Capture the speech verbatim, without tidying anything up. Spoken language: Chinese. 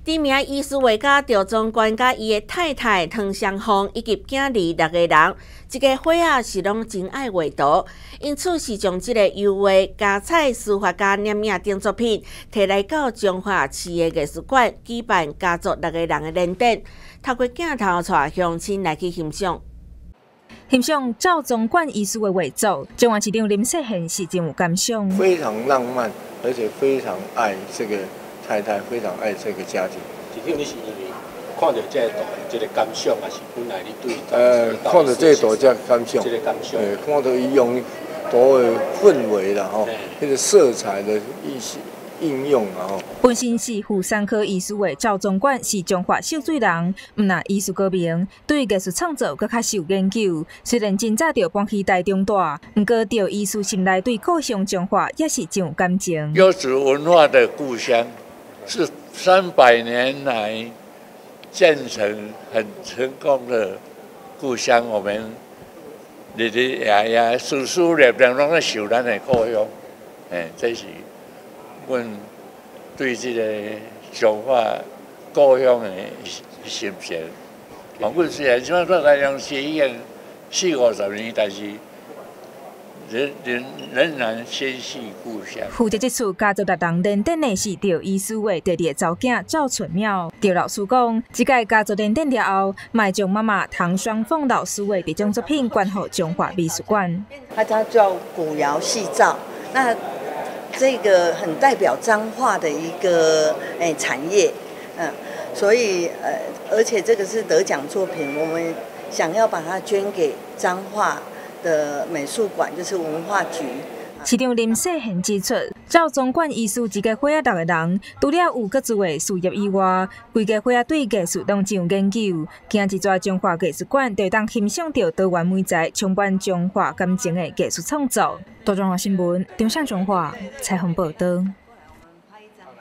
知名艺术画家赵宗观甲伊的太太唐湘凤以及囝儿六个人，这个伙仔是拢真爱画图，因此是将这个油画加彩书法家念名等作品，摕来到中华市的艺术馆举办家族六个人的联展，透过镜头带乡亲来去欣赏。 欣赏赵宗观艺术的画作，中华市长林世贤是真有感想。 非常浪漫，而且非常爱这个太太，非常爱这个家庭。 是因为你是因为看到这个图，这个感想，还是本来你对？ 呃，看到这个图这感想， 这个感想， 呃，看到伊用图的氛围啦，吼，那个色彩的意思。应用啊吼， 本身是妇产科艺术的赵宗观是中华秀水人，毋那艺术高明，对艺术创作搁较是有研究。虽然真早就搬去台中住，毋过对艺术心内对故乡中华也是真有感情。 优质文化的故乡，是三百年来建成很成功的故乡。我们日日夜夜、时时刻刻拢在想咱的故乡，诶，这是。阮对这个中华故乡的心情，啊，阮虽然即摆在台中市已经四五十年，但是仍仍仍然心系故乡。 负责这次家族六人联展的是赵医师的第二个查囝赵春苗。赵老师讲，这届家族联展了后，卖将妈妈唐双凤老师的这种作品捐予中华美术馆。 它叫叫古窑细造，那。这个很代表彰化的一个诶产业，嗯，所以呃，而且这个是得奖作品，我们想要把它捐给彰化的美术馆，就是文化局。 市长林世贤指出，赵宗观艺术一个伙仔六个人，除了有各自的事业以外，规个伙仔对艺术拢真有研究。今一座中华艺术馆就当欣赏到多元美材、充满中华感情的艺术创作。大中华新闻，中山中华采访报道。